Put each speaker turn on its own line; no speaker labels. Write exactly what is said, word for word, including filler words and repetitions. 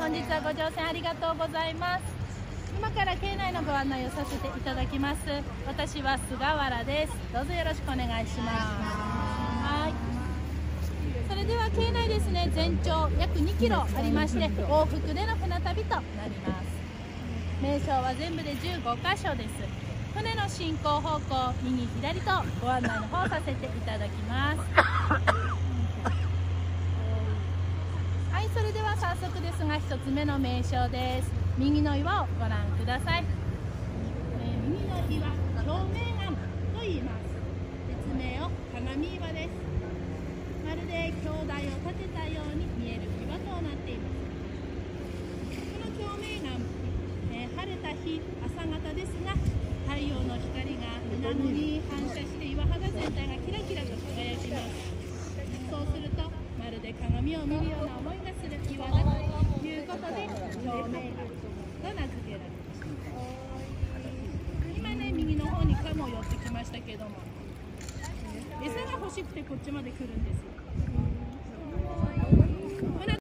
本日はご乗船ありがとうございます。今から境内のご案内をさせていただきます。私は菅原です。どうぞよろしくお願いします。はい。それでは境内ですね、全長約にキロありまして、往復での船旅となります。名称は全部でじゅうごかしょです。船の進行方向、右左とご案内の方させていただきます。はい、それでは早速ですが、ひとつめの名称です。右の岩をご覧ください。えー、右の岩、鏡面岩と言います。別名を鏡岩です。まるで鏡台を立てたように見える岩となっています。この鏡面岩、えー、晴れた日、朝方ですが、太陽の光が水面に反射して岩肌全体がキラキラと輝きます。そうするとまるで鏡を見るような思いがする岩だということで鏡面岩と名付けられました。今ね、右の方にカモ寄ってきましたけども、餌が欲しくてこっちまで来るんですよ。